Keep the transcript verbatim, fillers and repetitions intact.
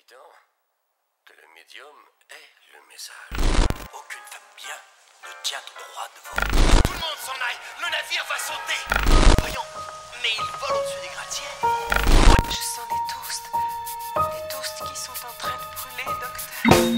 évident que le médium est le message. Aucune femme bien ne tient au droit de voler. Tout le monde s'en aille, le navire va sauter. Voyons, mais il vole au-dessus des gratte-ciels. Je sens des toasts. Des toasts qui sont en train de brûler, docteur.